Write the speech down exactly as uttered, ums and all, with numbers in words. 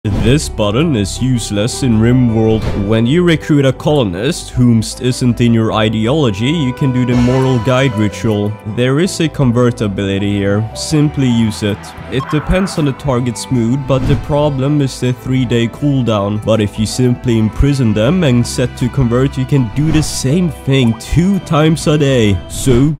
This button is useless in Rimworld. When you recruit a colonist whomst isn't in your ideology, you can do the moral guide ritual. There is a convert ability here. Simply use it. It depends on the target's mood, but the problem is the three day cooldown. But if you simply imprison them and set to convert, you can do the same thing two times a day. So